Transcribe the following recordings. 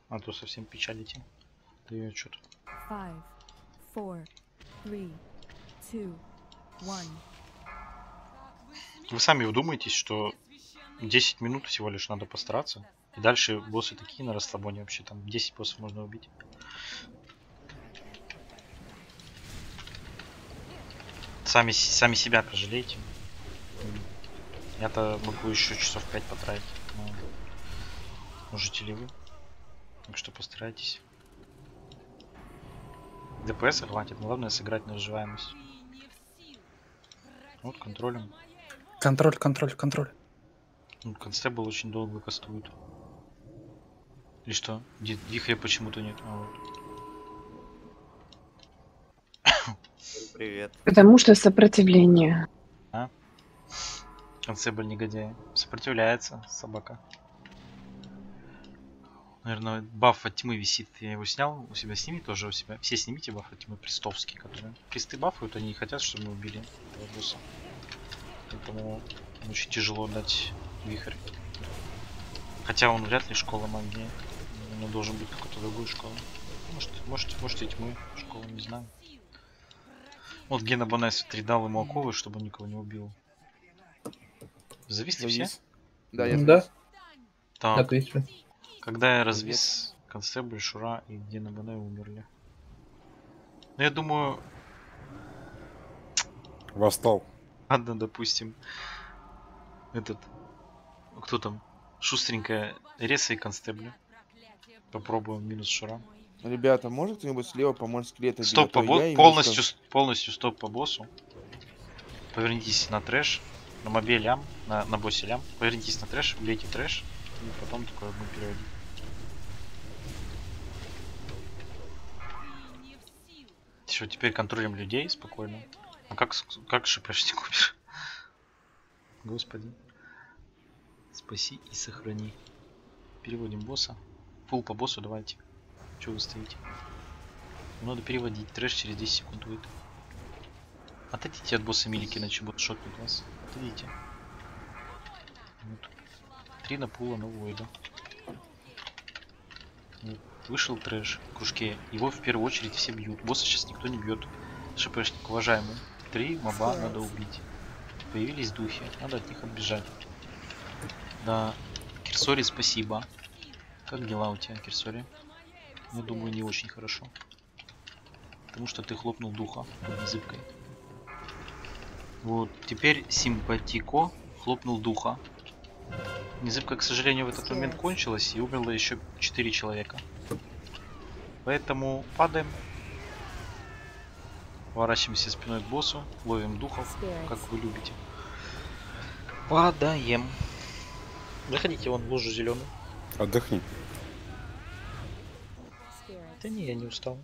А то совсем печалите. Да я что-то. 5, 4, 3, 2, 1. Вы сами вдумаетесь, что 10 минут всего лишь надо постараться. И дальше боссы такие на расслабоне вообще. Там 10 боссов можно убить. Сами себя пожалейте. Я-то могу еще часов 5 потратить. Но можете ли вы? Так что постарайтесь. ДПС хватит. Главное сыграть на выживаемость. Вот контролем. Контроль, контроль, контроль. Ну, констебл очень долго кастует. И что? Вихря почему-то нет. А вот. Привет. Потому что сопротивление. А? Констебль негодяй. Сопротивляется собака. Наверное, баф от тьмы висит. Я его снял. У себя сними тоже у себя. Все снимите баф от тьмы престовские, которые. Присты бафают, они не хотят, чтобы мы убили этого босса. Поэтому очень тяжело дать вихрь. Хотя он вряд ли школа магии. Он должен быть какой-то другой школы. Может и тьмы школа, не знаю. Вот Гена Бонес 3 дал ему оковы, чтобы он никого не убил. Зависли все? Да, я Да. Так, Отлично. когда я развис, констебль, Шура и Гена Бонес умерли. Ну, я думаю... Восстал. Ладно, допустим. Этот... Кто там? Шустренькая Реса и констебля. Попробуем минус Шура. Ребята, может кто-нибудь слева помочь скелета? Стоп по боссу. Полностью стоп по боссу. Повернитесь на трэш. На мобе лям. На боссе лям. Повернитесь на трэш. Убейте трэш. И потом такое будем переводить. Все, теперь контролем людей спокойно. А как шипешник умер? Господи. Спаси и сохрани. Переводим босса. Фул по боссу давайте. Чего вы стоите? Надо переводить. Трэш через 10 секунд будет. Отойдите от босса Милики, иначе будут шотнуть вас. Отойдите. Вот. 3 на пула на Войда. Вот. Вышел трэш в кружке. Его в первую очередь все бьют. Босса сейчас никто не бьет. ШПшник уважаемый. 3 моба надо убить. Появились духи. Надо от них отбежать. Да. Кирсори, спасибо. Как дела у тебя, Кирсори? Я думаю, не очень хорошо. Потому что ты хлопнул духа под незыбкой. Вот, теперь Симпатико хлопнул духа. Незыбка, к сожалению, в этот момент кончилась и умерло еще 4 человека. Поэтому падаем. Поворачиваемся спиной к боссу. Ловим духов, как вы любите. Падаем. Заходите вон в лужу зеленую. Отдохни. Да не, я не устал.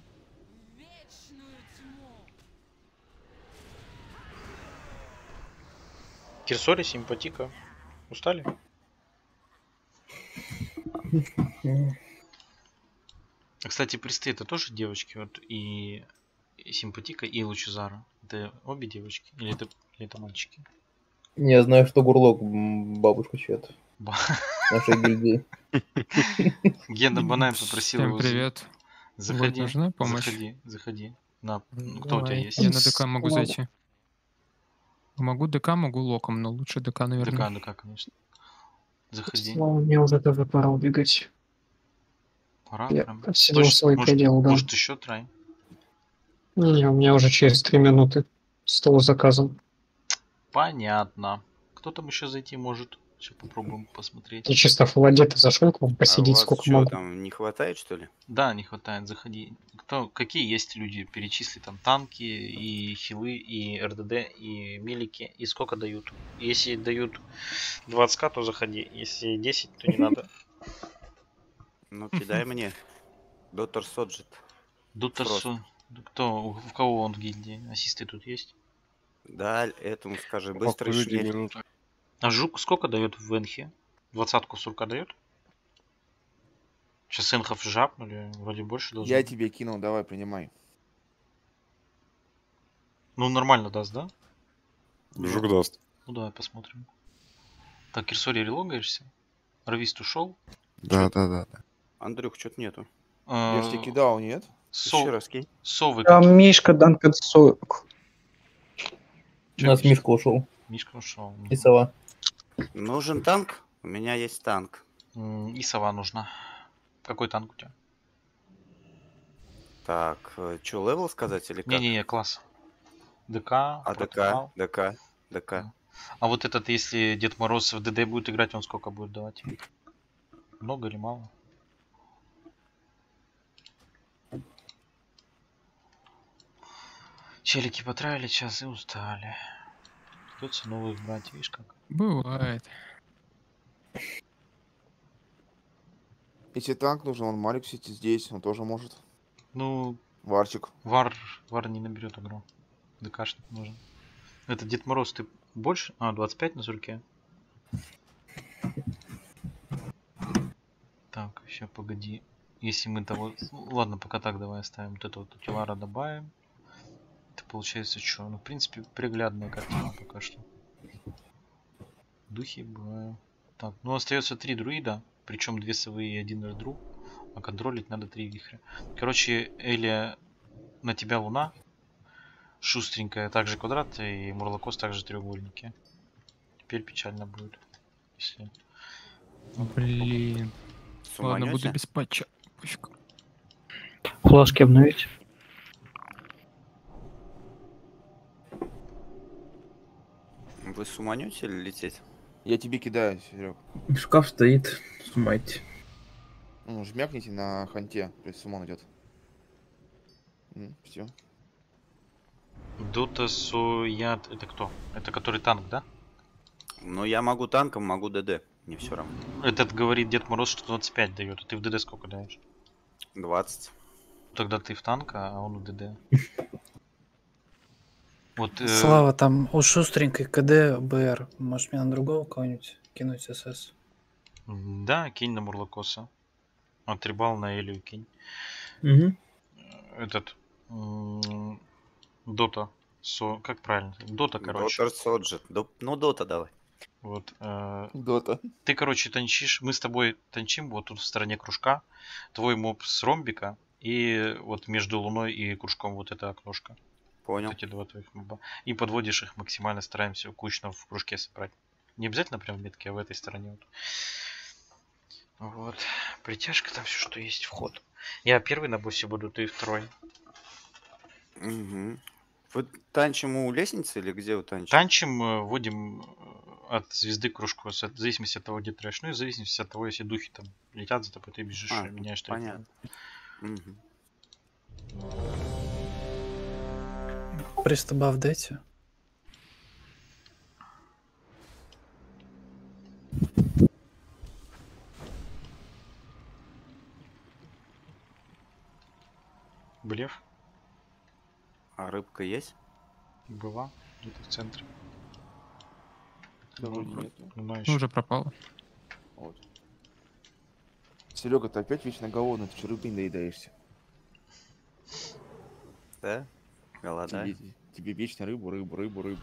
Кирсори, Симпатика. Устали? Кстати, присты это тоже девочки, вот и Симпатика, и Лучезара. Это обе девочки? Или это мальчики? Я знаю, что Гурлок бабушка чья-то. Нашей гильдии. Гена Банай попросил Всем его... привет. Заходи, нужна помощь? заходи. На, кто у тебя есть? Я на ДК могу зайти. Могу ДК, могу локом, но лучше ДК, наверное. ДК, конечно. Заходи. Мне уже тоже пора убегать. Пора Я прям. посидел свой предел, да. Может еще трай? Не, у меня уже через 3 минуты стол заказан. Понятно. Кто там еще зайти может? Сейчас попробуем посмотреть. Я чисто в ладе-то зашел к вам посидеть, А у вас сколько что, могу. там не хватает, что ли? Да, не хватает, заходи. Какие есть люди? Перечисли там танки, и хилы, и РДД, и милики. И сколько дают? Если дают 20к, то заходи. Если 10, то не надо. Ну, кидай мне. Доктор Соджит. Доктор Кто? У кого он в гильдии? Ассисты тут есть? Да, этому скажи, быстрый шмель. А жук сколько дает в Энхе? 20-ку сурка дает? Сейчас энхов жапнули, вроде больше должно. Я тебе кинул, давай, принимай. Ну, нормально даст, да? Жук даст. Ну, давай посмотрим. Так, Кирсори, релогаешься? Равист ушел? Да. Андрюх, что-то нету. Я ж тебе кидал, нет? Еще раз кинь. Совы Там какие? Мишка Данкет Сок. У нас Мишка ушел. Мишка ушел. И сова. Нужен танк? У меня есть танк. И сова нужна. Какой танк у тебя? Так, что, левел сказать или как? Не-не-не, класс. ДК, А протокол. ДК. А вот этот, если Дед Мороз в ДД будет играть, он сколько будет давать? Много или мало? Челики потратили час и устали. Придется новых брать, видишь как? Бывает. Если танк нужен, он Марик сидит здесь, он тоже может. Ну, Варчик. Вар не наберет игру. ДКшник нужен. Это Дед Мороз, ты больше? 25 на зурке. Так, сейчас погоди. Если мы того... Ну, ладно, пока так давай оставим. Вот это вот Утилара добавим. Это получается что? Ну, в принципе, приглядная картина пока что. Духи бывают. Так, ну остается 3 друида. Причем 2 совы и 1 эрдру. А контролить надо 3 вихря. Короче, Элия, на тебя луна. Шустренькая, также квадрат. И Мурлокос также треугольники. Теперь печально будет. Если... Блин. Ладно, буду Суманете? без патча. Пофиг. Флажки обновить. Вы суманете или лететь? Я тебе кидаю, Серег. Шкаф стоит. Сумайте. Ну, жмякните на ханте, то есть сумон идет. Все. Дота Соят, это кто? Это который танк, да? Ну, я могу танком, могу ДД. Не все равно. Этот говорит Дед Мороз, что 25 дает. А ты в ДД сколько даешь? 20. Тогда ты в танка, а он в ДД. Вот, Слава, там у шустренькой КД БР. Может мне на другого кого-нибудь кинуть СС? да, кинь на Мурлокоса. Отребал на Элию кинь. Угу. Этот... Дота. Как правильно? Дота, короче. Дотер Соджет. Ну, Дота давай. Вот. Дота. Ты, короче, танчишь. Мы с тобой танчим вот тут в стороне кружка. Твой моб с ромбика. И вот между луной и кружком вот это окношко. Понял. Вот эти два твоих моба. И подводишь их максимально, стараемся кучно в кружке собрать. Не обязательно прям в метке, а в этой стороне. Вот. Притяжка, там все, что есть, вход. Я первый на боссе буду, ты второй. Угу. Вы танчим у лестницы или где вы танчим? Танчим, вводим от звезды к кружку, в зависимости от того, где трэш. Ну и в зависимости от того, если духи там летят за тобой, ты бежишь, меняешь понятно. Угу. Пристабав дайте. Блеф. А рыбка есть? Была где-то в центре. Да, вроде нет. Ну, Ну, уже пропало. Вот. Серега, ты опять вечно голодный, ты что, рыбы не доедаешься? Да? Голодай. Тебе вечно рыбу.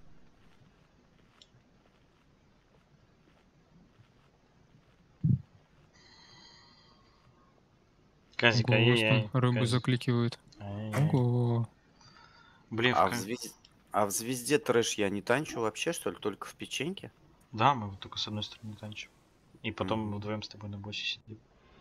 Казик, Ого, ай-яй-яй. что рыбу Казик. закликивают. Ай-яй-яй. Ого. Блеф. А в звезде трэш я не танчу вообще, что ли? Только в печеньке? Да, мы вот только с одной стороны танчим. И потом мы вдвоем с тобой на боссе сидим.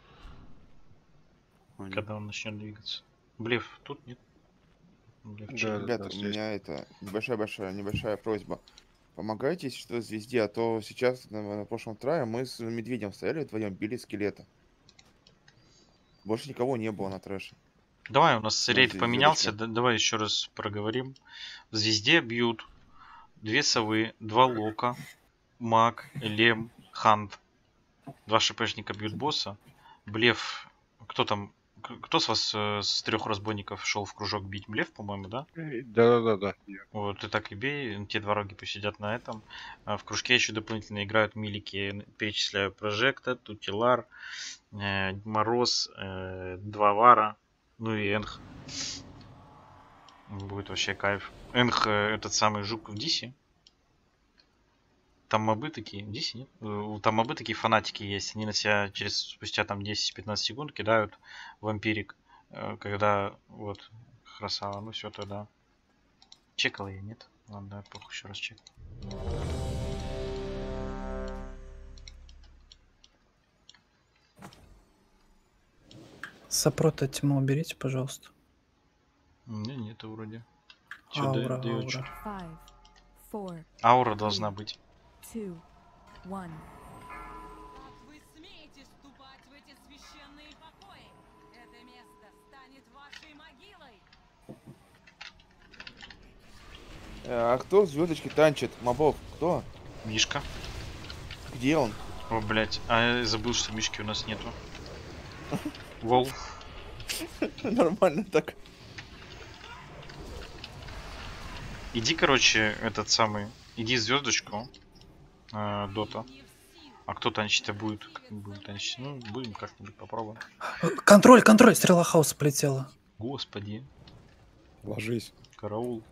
Понял. Когда он начнет двигаться. Блеф тут нет? Блеф, Ребята, у меня это небольшая просьба. Помогайте, если что, звезде, а то сейчас на прошлом трае мы с медведем стояли вдвоем, били скелета. Больше никого не было на трэше. Давай, у нас Ну, рейд здесь поменялся, звездочка. давай еще раз проговорим. В звезде бьют 2 совы, 2 лока, маг, лем, хант. 2 шпшника бьют босса. Блеф, кто там, кто с вас с 3 разбойников шел в кружок бить? Блеф, по-моему, да? Да. Вот, ты так и бей, те 2 роги посидят на этом. А в кружке еще дополнительно играют милики, перечисляю Прожекта, Тутилар, Мороз, 2 Вара, ну и Энх. Будет вообще кайф. Энх этот самый жук в Дисе. там мобы такие, здесь нет. Там мобы такие фанатики есть. Они на себя спустя там 10-15 секунд кидают вампирик. Когда вот красава, ну все тогда. Чекал я, нет? Ладно, давай похуй еще раз чек. Сопрота тьму уберите, пожалуйста. У меня нету вроде. Чё Аура, даёт аура. чё? 5, 4, Аура должна быть. 2, 1. Вы смеете ступать в эти священные покои? Это место станет вашей могилой. А кто в звездочке танчит? Мобов? Кто? Мишка. Где он? О, блять. А я забыл, что Мишки у нас нету. Вол. Нормально так. Иди, короче, этот самый. Иди звездочку. Дота. А кто танчить-то будет? Как мы будем танчить? Ну, будем как-нибудь попробуем. Контроль, контроль, стрела хаоса полетела. Господи. Ложись. Караул.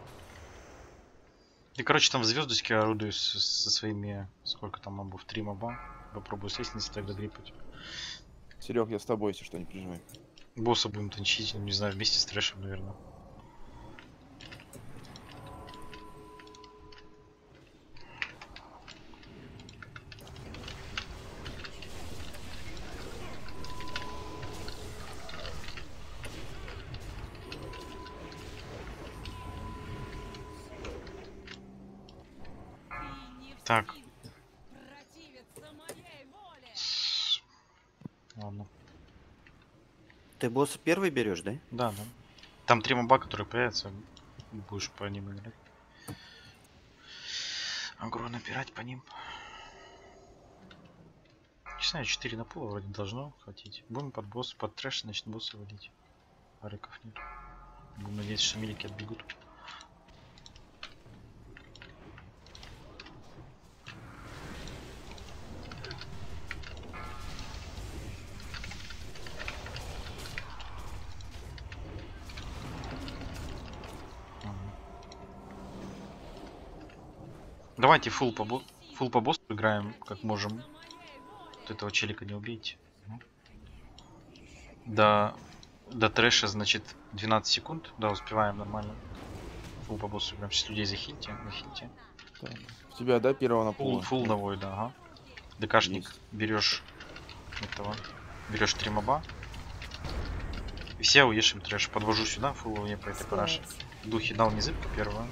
Ты, короче, там в звездочке орудуешь со своими... Сколько там мобов? 3 моба. Попробую с лестницы тогда гриппать. Серег, я с тобой, если что, не переживай. Босса будем танчить, не знаю, вместе с трэшем, наверное. Так. Ладно. Ты босса первый берешь, да? Да, да. Там 3 моба, которые появятся. Будешь по ним играть. Агро напирать по ним. Не знаю, 4 на пол вроде должно хватить. Будем под босс, под трэш, значит босса валить. Ариков нет. Будем надеяться, что милики отбегут. Давайте фул по боссу играем, как можем. Вот этого челика не убейте. До трэша, значит, 12 секунд. Да, успеваем нормально. Фул по боссу играем. Сейчас людей захильте. Так. У тебя, да, первого на пол? Фул на войда, ага. ДКшник берешь этого. Берешь 3 моба. И все уешим трэш. Подвожу сюда, фул мне по этой параше. Духи дал незыбку первую.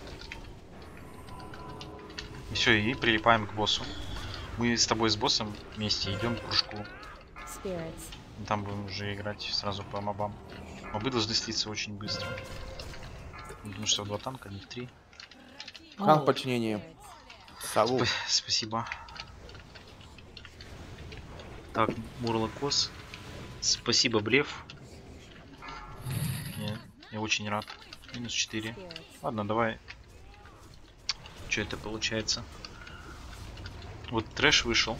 И все, и прилипаем к боссу. Мы с тобой с боссом вместе идем к кружку. И там будем уже играть сразу по мобам. Мобы должны слиться очень быстро. Потому что в 2 танка, не в 3. Хан в подчинении. Сову. Спасибо. Так, Мурлокос. Спасибо, Блеф. Я очень рад. Минус 4. Ладно, давай. Что это получается? Вот трэш вышел.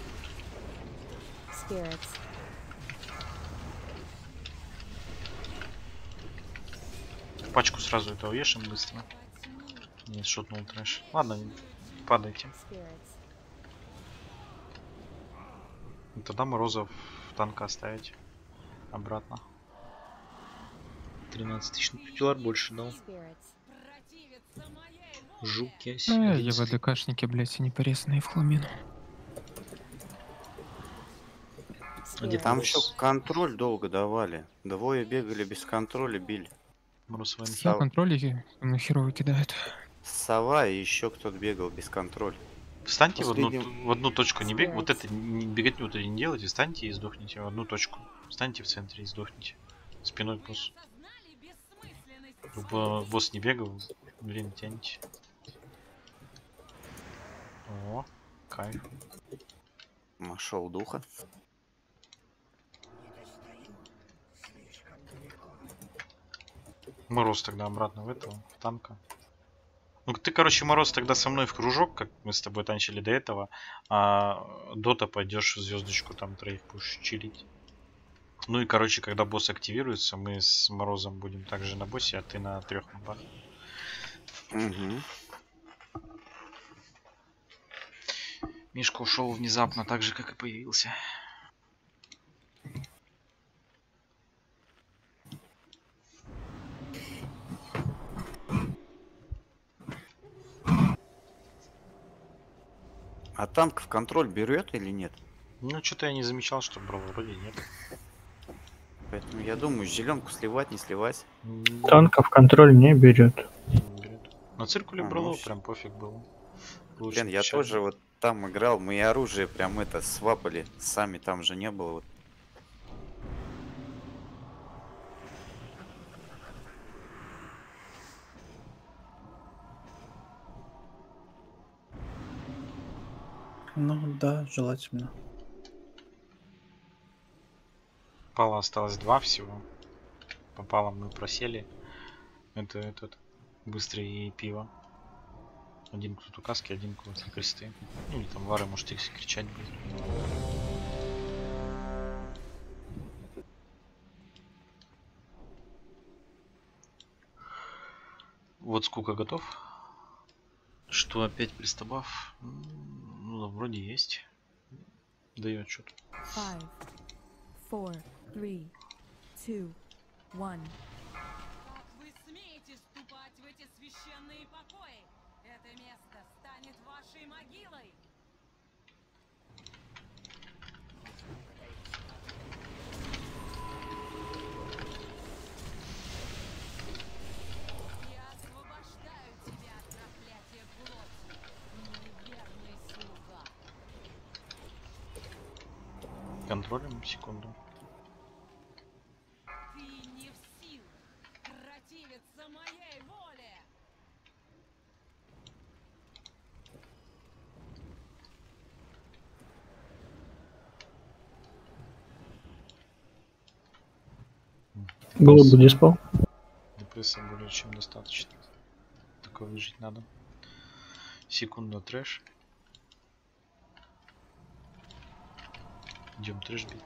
В пачку сразу это уешим быстро. Нет, шотнул трэш. Ладно, падайте. И тогда Морозов в танка оставить. Обратно. 13 тысяч. Ну, пилар больше дал. Жуки. Я в АДКшнике, блядь, и не порезанные в хламину. Там еще контроль долго давали. Двое бегали без контроля, били. На контроле на херово кидают. Сова и еще кто-то бегал без контроля. Встаньте в одну точку, не бег, вот это бегать вот это не делайте, встаньте и сдохните в одну точку. Встаньте в центре и сдохните. Спиной к боссу. Чтобы босс не бегал, время тянете. О, кайф. Нашел духа. Мороз тогда обратно в этого, в танка. Ну ты, короче, Мороз тогда со мной в кружок, как мы с тобой танчили до этого, а Дота пойдешь в звездочку, там троих будешь чилить. Ну и, короче, когда босс активируется, мы с Морозом будем также на боссе, а ты на 3 мобах. Угу. Мишка ушел внезапно, так же, как и появился. А танк в контроль берет или нет? Ну, что-то я не замечал, что брал, вроде нет. Поэтому я думаю, зеленку сливать, не сливать. Танка в контроль не берет. Не берет. На циркуле А, брало, ну, прям пофиг было. Блин, я тоже вот там играл, мы и оружие прям это свапали. Сами там же не было. Вот. Ну да, желательно. Пала осталось 2 всего. По палам мы просели. Это этот быстрый и пиво. Один кто-то каски, один кто-то кресты. Ну или там Лара может их кричать будет. Вот сколько готов. Что опять пристабав? Ну да, вроде есть. Дает что-то. 5, 4, 3, 2, 1. Как вы смеете ступать в эти священные покои? Это место станет вашей могилой. Я освобождаю тебя от проклятия плоти, неверный слуга. Контролем секунду. Ты не в силах противиться моей воле. Было бы диспал. ДПС более чем достаточно. Только выжить надо. Секунда трэш. Идем трэш бить.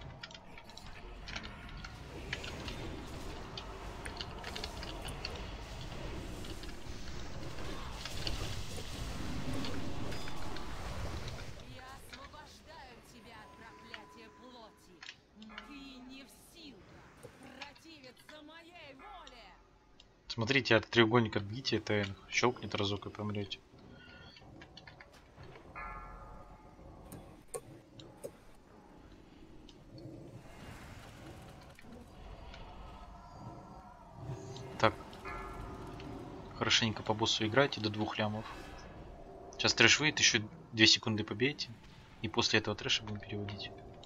Я освобождаю тебя от проклятия плоти. Ты не в силах противиться моей воле. Смотрите, от треугольника отбейте ТН. Щелкнет разок и помрете. Так. Хорошенько по боссу играйте до 2 лямов. Сейчас трэш выйдет, еще 2 секунды побейте. И после этого трэша будем переводить.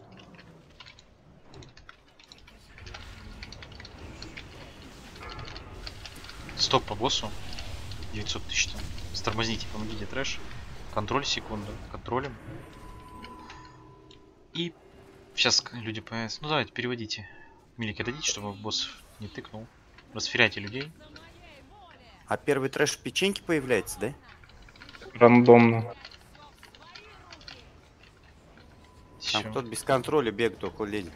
Стоп по боссу. 900 тысяч там. Стормозните, помогите трэш. Контроль секунду. Контролем. И сейчас люди появятся. Ну давайте, переводите. Милики, дадите, чтобы босс не тыкнул. Расферяйте людей. А первый трэш в печеньке появляется, да? Рандомно. Там Всё. кто-то без контроля бегает около леди.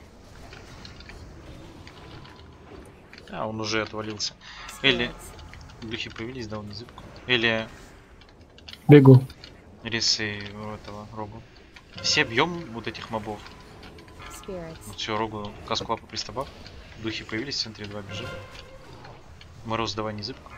А, он уже отвалился. Или духи появились, да, он зыбку. Или Бегу. рисы у этого рогу. Все бьем вот этих мобов. Вот все, рогу каску лапу пристабав. Духи появились в центре 2 бежим. Мороз, давай не зыбку.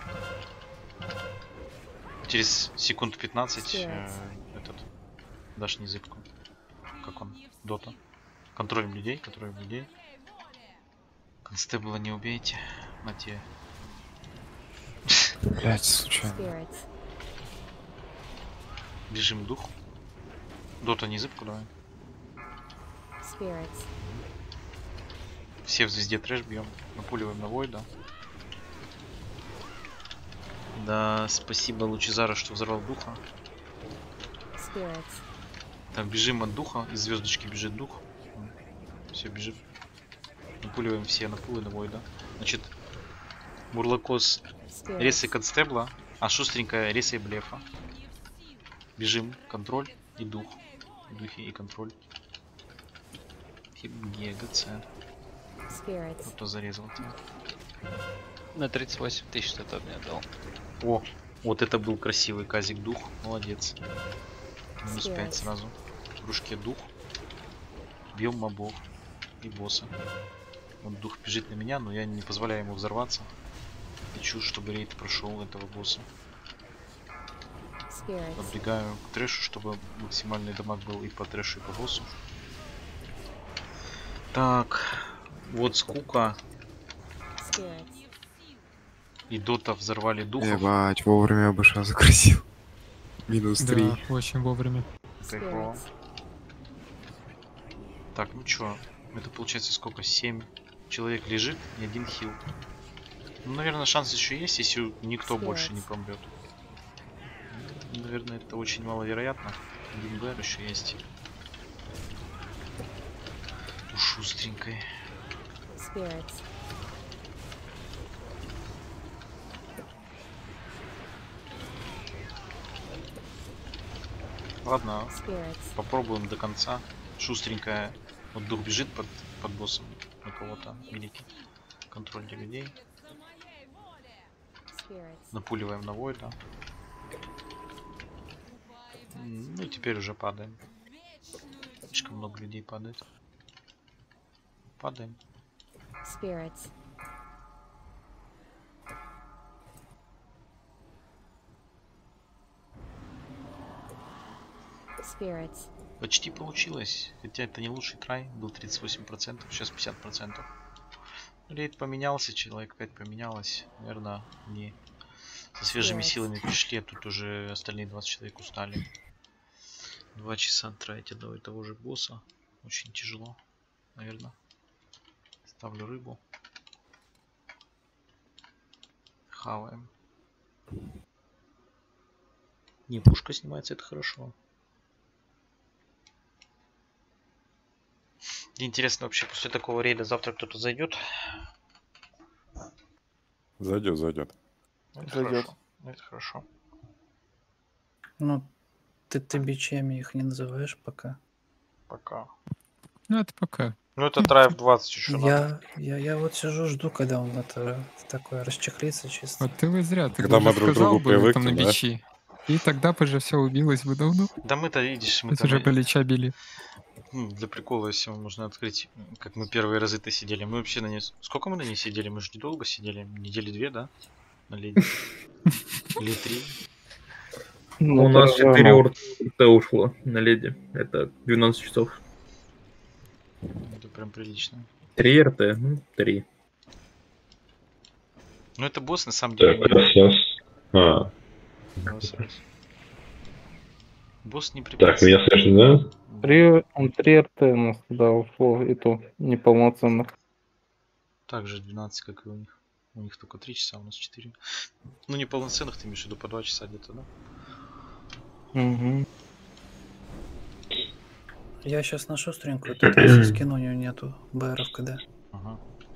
Через секунд 15 этот дашь не зыбку. Как он? Дота. Контролем людей, которые людей. Констебла не убейте. На те. Блять, случайно. Бежим дух. Дота не зыбку давай. Все в звезде трэш бьем. Напуливаем на Войда. Да, спасибо Лучезара, что взорвал духа. Так, бежим от духа. Из звездочки бежит дух. Все, бежит. Напуливаем все на пулы на Войда. Значит, Бурлакос ресай констебла, а шустренькая ресай блефа. Бежим, контроль и дух. Духи и контроль. ГГЦ. Кто зарезал тебя? На 38 тысяч что-то мне дал. О, вот это был красивый казик дух. Молодец. Минус 5 сразу. в кружке дух. Бьем мобов и босса. Он дух бежит на меня, но я не позволяю ему взорваться. Хочу, чтобы рейд прошел этого босса. Подбегаю к трэшу, чтобы максимальный дамаг был и по трэшу, и по боссу. Так, вот скука. И дота взорвали духов. Ебать, вовремя БШ загрузил. Минус 3. Да, очень вовремя. Кайфово. Так, ну чё, это получается сколько? 7 человек лежит и 1 хил. Ну, наверное, шанс еще есть, если никто больше не помрет. Наверное, это очень маловероятно. 1 БР еще есть. Шустренькой. Ладно, попробуем до конца. Шустренькая. Вот дух бежит под боссом на кого-то. Великий. Контроль для людей. Напуливаем на Войда. Ну и теперь уже падаем. Слишком много людей падает. Падаем. Почти получилось, хотя это не лучший трай, был 38%, сейчас 50%. Рейд поменялся, человек 5 поменялось, наверное, не со свежими силами пришли, а тут уже остальные 20 человек устали. 2 часа тратить одного и того же босса, очень тяжело, наверное. Ставлю рыбу. Хаваем. Не, пушка снимается, это хорошо. Интересно, вообще после такого рейда завтра кто-то зайдет? Зайдет. Зайдет. Это хорошо. Ну, ты бичами их не называешь пока. Пока. Ну, это пока. Ну, это драйв 20 еще надо. Я вот сижу, жду, когда он это такое расчехлится чисто. Вот ты вы зря. Ты Когда бы мы уже друг к сказал другу бы там на привыкнем, да? бичи. И тогда бы же все убилось бы давно. Да мы-то, видишь, мы Это уже плеча били. для прикола, если можно открыть, как мы первые разы-то сидели. Мы вообще на ней... Сколько мы на ней сидели? Мы же недолго сидели. Недели 2, да? На леди. Или 3. Ну, у нас 4 урта ушло на леди. Это 12 часов. Это прям прилично. 3 РТ, ну, 3. Ну, это босс, на самом деле... Босс не припасен. Так, меня слышно, да? Он 3 РТ у нас туда ушло, и то неполноценных. Также 12, как и у них. У них только 3 часа, у нас 4. Ну, неполноценных ты имеешь в виду по 2 часа где-то, да? Угу. Я сейчас на шустренькую, тут если скину, у него нету БРов КД. Ага.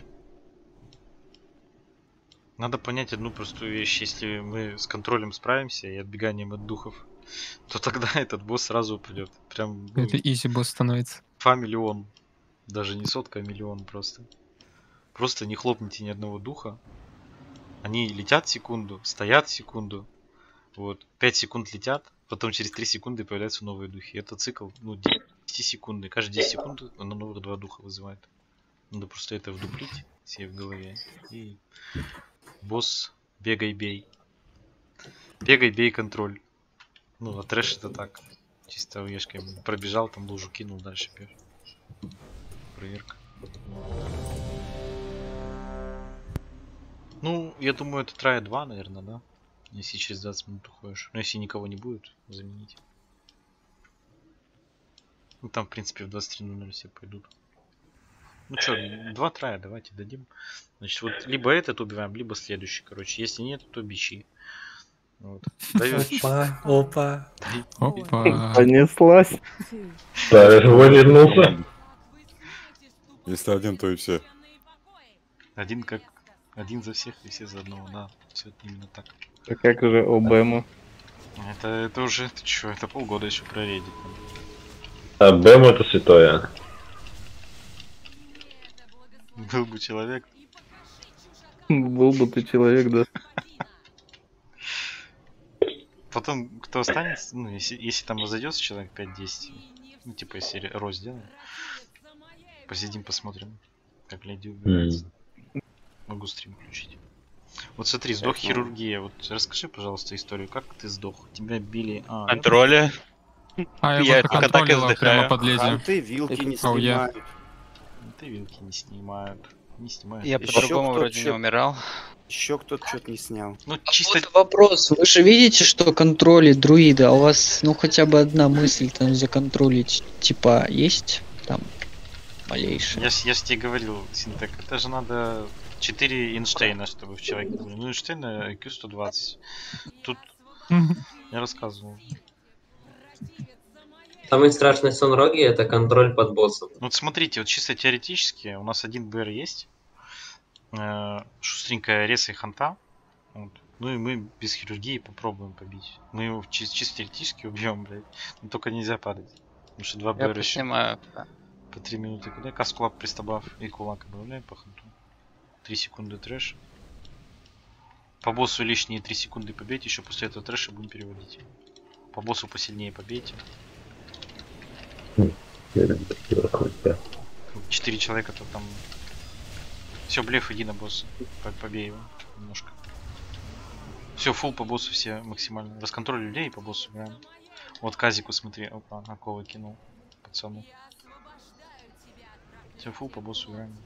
Надо понять одну простую вещь. Если мы с контролем справимся и отбеганием от духов, то тогда этот босс сразу упадет. Прям, ну, Это изи босс становится. 2 миллиона. Даже не сотка, а миллион просто. Просто не хлопните ни одного духа. Они летят секунду, стоят секунду. Вот. 5 секунд летят, потом через 3 секунды появляются новые духи. Это цикл, ну, 10 секунд. Каждые 10 секунд она новых 2 духа вызывает. Надо просто это вдуплить себе в голове. И босс, бегай, бей. Бегай, бей, контроль. Ну, а трэш это так. Чисто уешкой пробежал, там лужу кинул, дальше бег. Проверка. Ну, я думаю, это трая 2, наверное, да? Если через 20 минут уходишь. Но если никого не будет, заменить. Ну, там, в принципе, в 23:00 все пойдут. Ну что, 2 трая давайте дадим. Значит, вот либо этот убиваем, либо следующий, короче. Если нет, то бичи. Вот. Опа. Понеслась. Да, я живой вернулся. Если один, то и все. Один за всех и все за одного, да. Все именно так. А как же ОБМ? Это уже, ты чё, это полгода еще прорейдить. А БМ это святое. Был бы человек. Был бы ты человек, да. Потом, кто останется, ну, если там разойдется человек 5-10, Ну, типа, если рост сделаем. Посидим, посмотрим, как леди убивается. Могу стрим включить. Вот смотри, сдох хирургия. Вот расскажи, пожалуйста, историю. Как ты сдох? Тебя били... Контроля. А Я его только так и контролила прямо вздыхаю. под леди. Ханты вилки не Ау, я. снимают. Ты вилки не снимают. Не снимают. Я Ещё по-другому кто-то вроде не чё- умирал. Еще кто-то что-то не снял. Ну, чисто... Вот вопрос. Вы же видите, что контроли друида, а у вас, ну, хотя бы одна мысль там законтролить, типа, есть там малейшая? Я ж тебе говорил, Синтек, это же надо 4 Эйнштейна, чтобы в человеке были. Ну, Эйнштейна IQ 120. Тут я рассказывал. Самый страшный сон Роги — это контроль под боссом. Вот смотрите, вот чисто теоретически у нас один БР есть. Шустренькая Реса и Ханта. Вот. Ну и мы без хирургии попробуем побить. Мы его чисто теоретически убьем, блядь. Но только нельзя падать. Потому что 2 Я БР еще поснимаю. по 3 минуты. Куда? Каскулап пристабав и кулак обновляем по Ханту. 3 секунды трэш. По боссу лишние 3 секунды побейте. Еще после этого трэша будем переводить. По боссу посильнее побейте. 4 человека то там. Все, блеф, иди на босса. Побей его немножко. Все, фул по боссу все максимально. Расконтроль людей и по боссу играем. Вот Казику смотри, опа, оковы кинул пацану. Все, фул по боссу играем.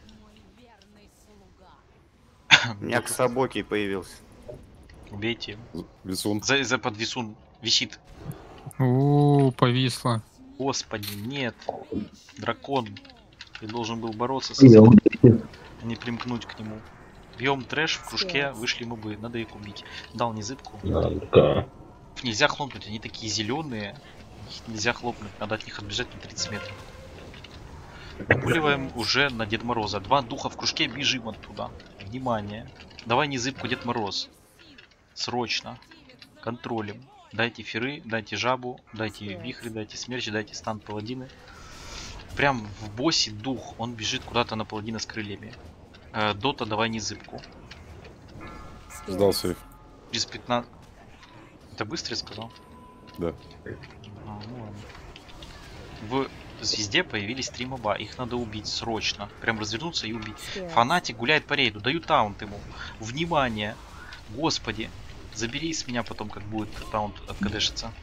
У меня Ксабоки появился. Убейте. Висун. За под висун висит. Повисло. Господи, нет. Дракон. Ты должен был бороться с этим, а не примкнуть к нему. Бьем трэш в кружке, вышли мобы, надо их убить. Дал незыбку. Нельзя хлопнуть, они такие зеленые. Их нельзя хлопнуть, надо от них отбежать на 30 метров. Напуливаем уже на Дед Мороза. 2 духа в кружке, бежим оттуда. Внимание. Давай незыбку, Дед Мороз. Срочно. Контролем. Дайте феры, дайте жабу, дайте вихри, дайте смерч, дайте стан паладины. Прям в боссе дух, он бежит куда-то на паладина с крыльями. Дота, давай незыбку. Сдал сейф. Через 15... Это быстро я сказал? Да. Ну ладно. В звезде появились 3 моба, их надо убить срочно. Прям развернуться и убить. Фанатик гуляет по рейду, даю таунт ему. Внимание! Господи! Забери с меня потом, как будет таунт откадешиться.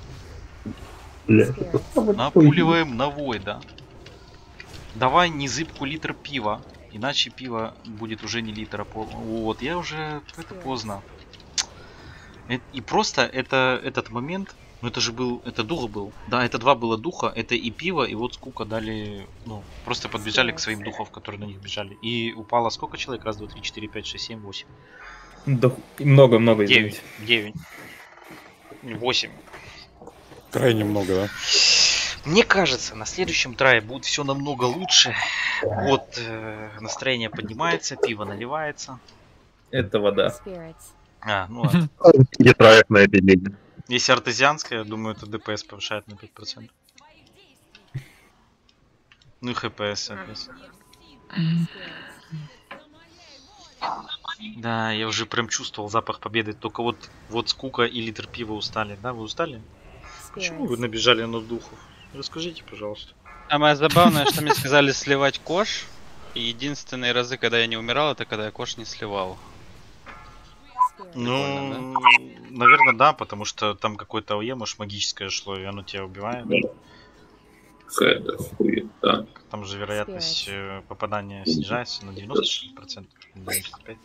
Напуливаем на Войда. Давай незыбку литр пива. Иначе пиво будет уже не литр, а пол. Вот, я уже... Это поздно. И просто этот момент... Ну это же был... Это дух был. Да, это 2 было духа. Это и пиво, и вот скука дали... Ну, просто подбежали к своим духов, которые на них бежали. И упало сколько человек? Раз, 2, 3, 4, 5, 6, 7, 8. Много-много, 9. 9. 8. Крайне много, да? Мне кажется, на следующем трае будет все намного лучше. Вот настроение поднимается, пиво наливается. Это вода. Ну ладно. Не траек на этой линии. Если артезианская, я думаю, это ДПС повышает на 5%. Ну и ХПС, соответственно. Да, я уже прям чувствовал запах победы. Только вот скука и литр пива устали. Да, вы устали? Почему вы набежали на духов? Расскажите, пожалуйста. Самое забавное, что мне сказали сливать кош. И единственные разы, когда я не умирал, это когда я кош не сливал. Ну, наверное, да, потому что там какое-то АОЕ, может, магическое шло, и оно тебя убивает. Какая-то хуета. Там же вероятность попадания снижается на 90%, на 95%.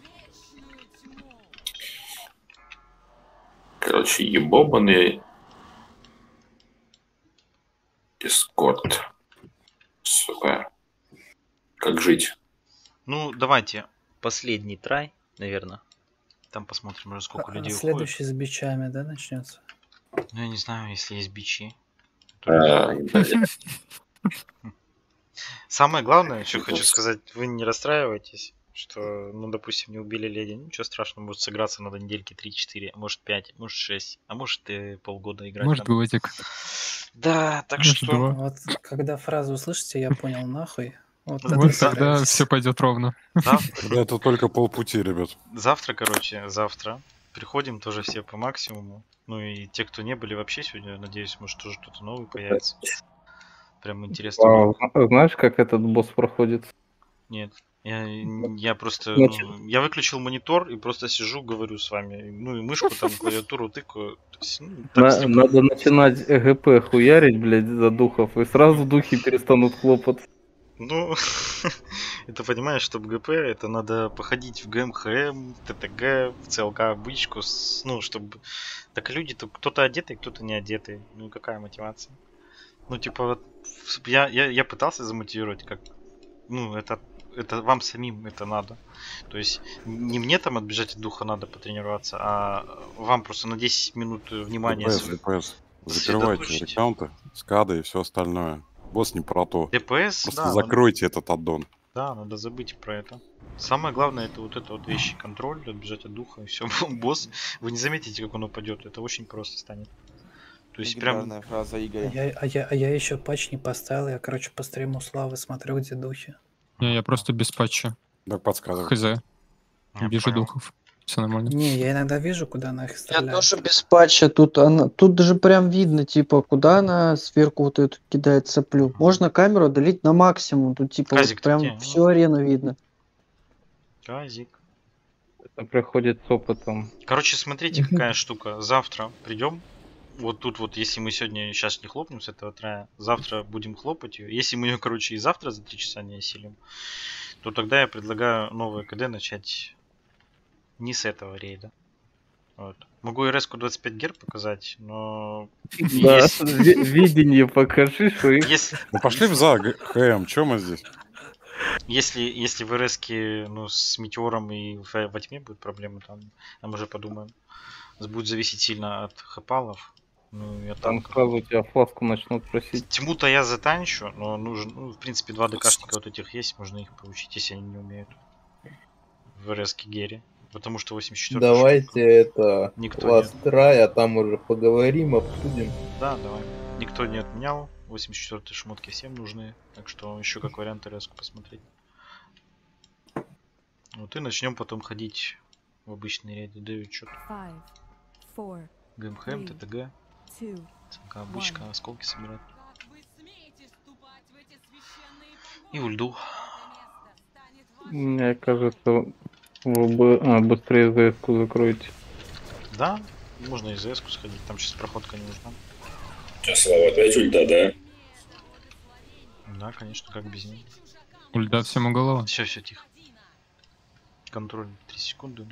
Короче, ебобаный Дискорд. Сука. Как жить? Ну, давайте последний трай, наверное. Там посмотрим уже, сколько людей уходит. Следующий с бичами, да, начнется? Ну, я не знаю, если есть бичи. Самое главное, что хочу сказать, вы не расстраивайтесь, что, ну, допустим, не убили леди. Ничего страшного, может сыграться надо недельки 3-4, а может 5, может 6, а может и полгода играть. Может годик. Да, так Может, что... 2. Вот когда фразу услышите, я понял, нахуй. Вот Вот тогда все пойдет ровно. Да? Это только полпути, ребят. Завтра, короче, завтра приходим тоже все по максимуму. Ну и те, кто не были вообще сегодня, надеюсь, может тоже кто-то новый появится. Прям интересно было. Знаешь, как этот босс проходит? Нет. Я просто, Значит- я выключил монитор и просто сижу, говорю с вами. Ну и мышку там, клавиатуру тыкаю. То есть, ну, так слегка. Надо начинать ЭГП хуярить, блядь, за духов, и сразу духи перестанут хлопать. Ну, это понимаешь, чтобы ГП, это надо походить в ГМХМ, ТТГ, в ЦЛК обычку, ну, чтобы... Так люди-то, кто-то одетый, кто-то не одетый. Ну, какая мотивация? Ну, типа, вот, я пытался замотивировать, как... Ну, это вам самим это надо. То есть, не мне там отбежать от духа надо потренироваться, а вам просто на 10 минут внимания... ДПС. Закрывайте рекаунты, скады и все остальное. Босс не про то. ДПС, Просто да. закройте этот аддон. Да, надо забыть про это. Самое главное это вот вещи. Контроль, отбежать от духа и все. Босс, вы не заметите, как он упадет. Это очень просто станет. То есть прям... Легендарная фраза Игоря. Я еще патч не поставил, я, короче, по стриму Славы смотрю, где духи. Не, я просто без патча. Так подсказывай. Хз. Я Вижу понял. духов. Все нормально. Не, я иногда вижу, куда она их Я стреляет. тоже без патча, тут даже прям видно, типа, куда она сверху вот эту кидает соплю. Можно камеру удалить на максимум, тут типа Казик, вот прям ты где? всю арену видно. Казик. Это приходит с опытом. Короче, смотрите, какая штука. Завтра придем. Вот тут вот, если мы сегодня сейчас не хлопнем с этого трая, завтра будем хлопать ее. Если мы ее, короче, и завтра за 3 часа не осилим, то тогда я предлагаю новое КД начать не с этого рейда. Вот. Могу РС-ку 25 гер показать, но... Да, видение покажи, что их... Ну пошли в за ХМ, чё мы здесь? Если в РС-ке, ну, с Метеором и во тьме будут проблемы, там мы уже подумаем. Будет зависеть сильно от хапалов. Ну, я Там там... сразу тебя фласку начнут просить. Тьму-то я затанчу, но нужен, ну, в принципе, 2 ДКшника вот этих есть, можно их получить, если они не умеют. В РС-ке Гере. Потому что 84 Давайте это никто Last не... Try, а там уже поговорим, обсудим. Да, давай. Никто не отменял. 84 шмотки всем нужны. Так что еще как вариант РС-ку посмотреть. Вот и начнем потом ходить в обычные ряды. Дают что-то. 5, 4, ГМХМ, ТТГ. 2, ЦК, обычка, осколки собирать. Как вы смеете ступать в эти священные И ульду. Мне кажется, вы быстрее ЗС-ку закроете. Да, можно и ЗС-ку сходить, там сейчас проходка не нужна. Слава, опять ульта, да? Да, конечно, как без нее. Ульда всему голова. Все, тихо. Контроль 3 секунды.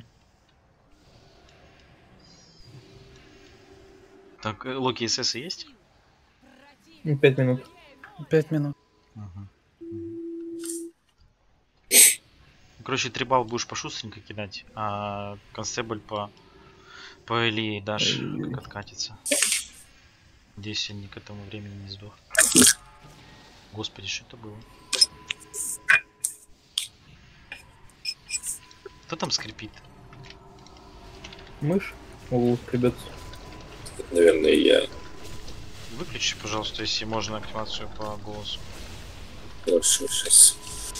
Так, локи СС есть? 5 минут. 5 минут. Короче, 3 балла будешь пошустренько кидать, а констебль по Элии дашь, как откатится. Надеюсь, я не к этому времени не сдох. Господи, что это было? Кто там скрипит? Мышь? Могу скребется. Наверное, я. Выключи, пожалуйста, если можно, активацию по голосу. Хорошо, сейчас.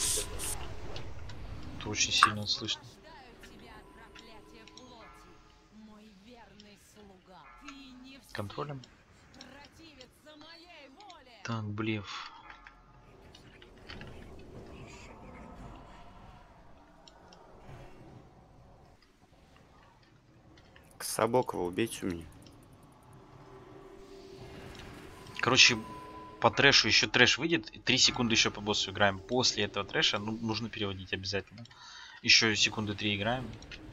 Это очень сильно слышно. Контролем. Так, блеф. Собокова убейте меня. Короче, по трэшу еще трэш выйдет, 3 секунды еще по боссу играем. После этого трэша нужно переводить обязательно. Еще секунды 3 играем.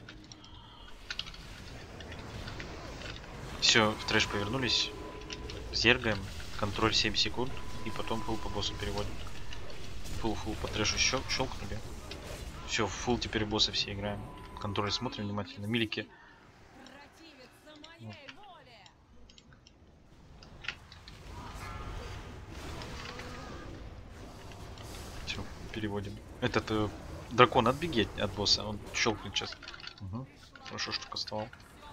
Все, в трэш повернулись. Зергаем. Контроль 7 секунд. И потом фул по боссу переводим. Фул по трэшу щелкнули. Все, фул теперь боссы все играем. Контроль смотрим внимательно. Милики. Вот. Все, переводим. Этот дракон, отбеги от босса. Он щелкнет сейчас. Угу. Хорошо, что кастовал.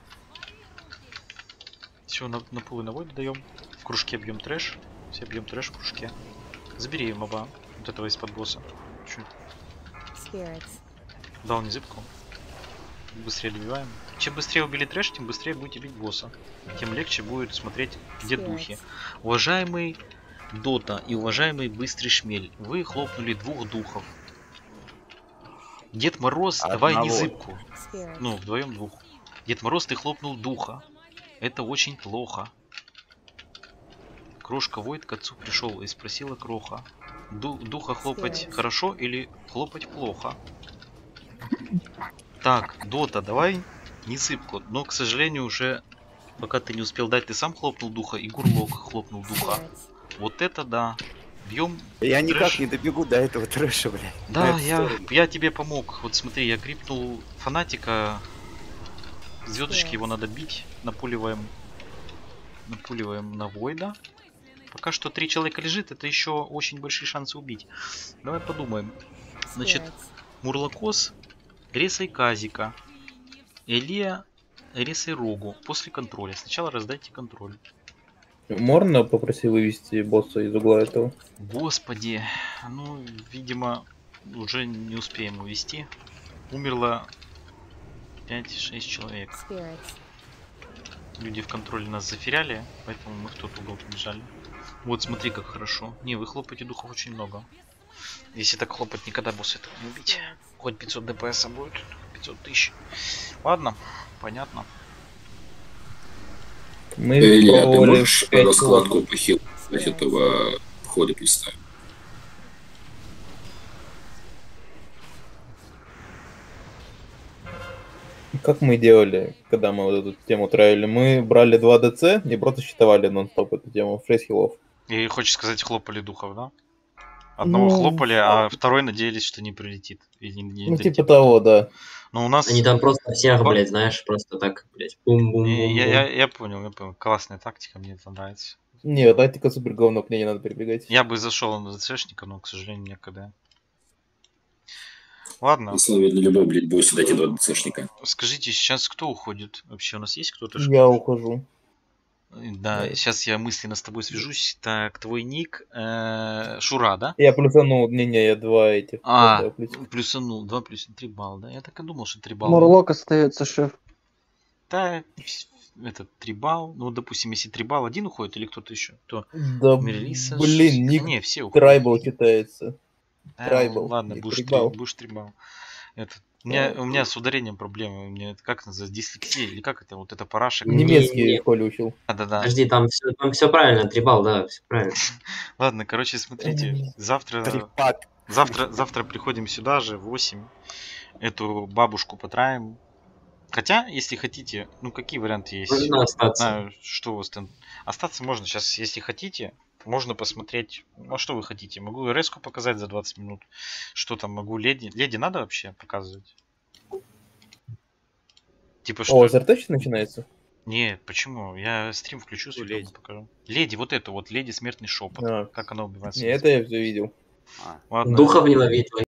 Все, на пулы на войду даем. В кружке бьем трэш. Все бьем трэш в кружке. Забери моба. Вот этого из-под босса. Чуть. Дал не зыбку. Быстрее добиваем. Чем быстрее убили трэш, тем быстрее будете бить босса. Тем легче будет смотреть, где духи. Уважаемый Дота и уважаемый Быстрый Шмель, вы хлопнули 2 духов. Дед Мороз, давай не Одного. зыбку. Ну, вдвоем 2. Дед Мороз, ты хлопнул духа. Это очень плохо. Крошка Войт к отцу пришел и спросила Кроха. Духа хлопать хорошо или хлопать плохо? Так, Дота, давай не сыпку. Но, к сожалению, уже пока ты не успел дать, ты сам хлопнул духа, и Гурлок хлопнул духа. Вот это да. Бьем. Я трэш. никак не добегу до этого трэша, блядь. Да, я тебе помог. Вот смотри, я грипнул фанатика. Звездочки его надо бить. Напуливаем на Войда. Пока что 3 человека лежит, это еще очень большие шансы убить. Давай подумаем. Значит, Мурлокос, ресай Казика, Элия, ресай Рогу. После контроля. Сначала раздайте контроль. Можно попросить вывести босса из угла этого? Господи, ну, видимо, уже не успеем увести. Умерло 5-6 человек. Люди в контроле нас заферяли, поэтому мы в тот угол побежали. Вот, смотри, как хорошо. Не, вы хлопаете духов очень много. Если так хлопать, никогда босса этого не убить. Хоть 500 ДПС будет, 500 тысяч. Ладно, понятно. Мы Илья, ты пробовали можешь 5 раскладку по хилу этого входа представить? Как мы делали, когда мы вот эту тему травили? Мы брали 2 ДЦ и просто считывали нон-стоп эту тему в 6 хилов. И хочешь сказать, хлопали духов, да? Одного Ну, хлопали, а второй надеялись, что не прилетит. Или не Ну, долетит. типа того, да. Но у нас... Они там просто всех, блядь, знаешь, просто так, блядь, бум-бум-бум. Я понял. Классная тактика, мне это нравится. Не, тактика супер говно, к ней не надо прибегать. Я бы зашел на ДЦшника, но, к сожалению, некогда. Ладно. Условия для любой, блядь, босса дайте 2 ДЦшника. Скажите, сейчас кто уходит? Вообще у нас есть кто-то? Я ухожу. Да, сейчас я мысленно с тобой свяжусь. Так, твой ник Шура, да? Я плюсанул, не, я 2 этих. А, плюсанул, 2 плюс 3 балла, да? Я так и думал, что 3 балла. Мурлок остается, шеф. Да, это 3 балла. Ну, допустим, если 3 балла один уходит или кто-то еще, то Да, Мирелиса, блин, ник не, все уходят. Трайбл читается. Трайбл. Ладно, будешь 3 балла. У меня с ударением проблемы. У меня это как называется? Дислексия или как это? Вот это парашек. Немецкий в школе учил. Да. Подожди, там все правильно, 3 балла, да, все правильно. Ладно, короче, смотрите. Завтра приходим сюда же в 8. Эту бабушку потраем. Хотя, если хотите, ну какие варианты есть? Можно остаться. Знаю, что у вас там. Остаться можно сейчас, если хотите. Можно посмотреть. Ну, что вы хотите? Могу РС-ку показать за 20 минут. Что там могу? Леди. Леди надо вообще показывать? Типа что? О, СРТ начинается? Не, почему? Я стрим включу, леди покажу. Леди, вот эту вот, леди смертный шепот. Как она убивается? Не, это я все видел. Ладно. Духов ненавидел.